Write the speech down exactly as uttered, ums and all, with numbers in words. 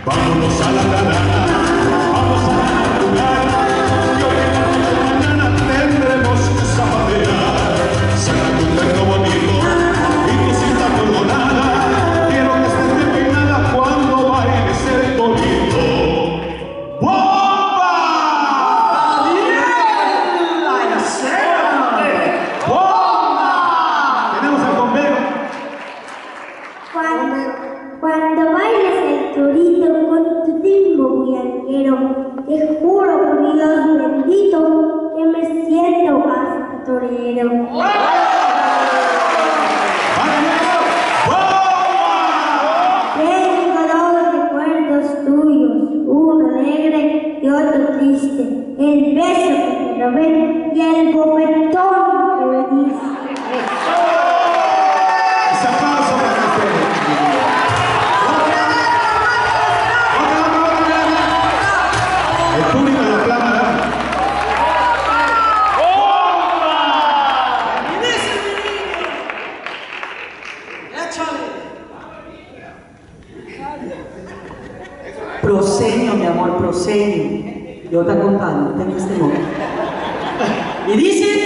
Vámonos a la granada, vamos a jugar, y hoy en la noche mañana tendremos que zapatear. Sácate un terno bonito y tu cinta cordonada, quiero que estés despeinada cuando bailes el torito. ¡Bomba! ¡Bomba! Tenemos al bombero. Cuando, cuando bailes el torito con tu ritmo bullanguero, te juro por Dios bendito que me siento hasta torero. Tengo dos recuerdos tuyos, uno alegre y otro triste, el beso que te robé y el bofetón que me diste. Ese aplauso para ustedes. El público lo aclama. Proscenio, mi amor, proscenio. Yo te acompaño en este momento. Y dice...